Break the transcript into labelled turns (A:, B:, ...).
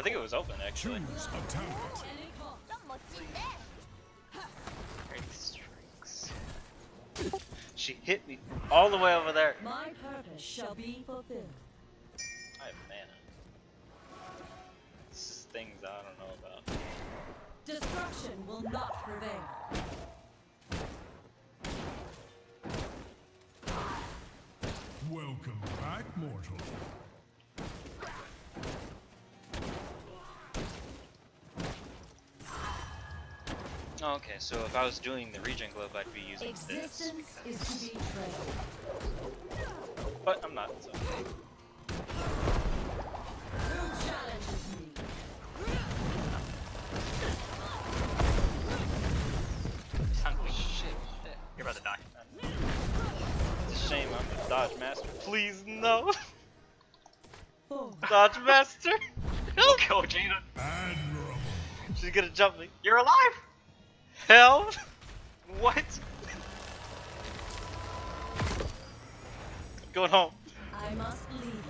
A: I think it was open actually.
B: Choose a target.
A: Great strikes. She hit me all the way over there.
C: My purpose shall be fulfilled.
A: I have mana. This is things I don't know about.
C: Destruction will not prevail.
B: Welcome back, mortal.
A: Oh, okay, so if I was doing the regen glove, I'd be using
C: Existence
A: this.
C: is to be treasured.
A: But I'm not, so.
C: Who challenges me?
A: Oh shit. You're about to die. It's a shame I'm the dodge master. Please, no. Dodge master.
D: We'll kill Gina.
B: Admirable.
A: She's gonna jump me.
D: You're alive.
A: Hell? What? Going home.
C: I must leave.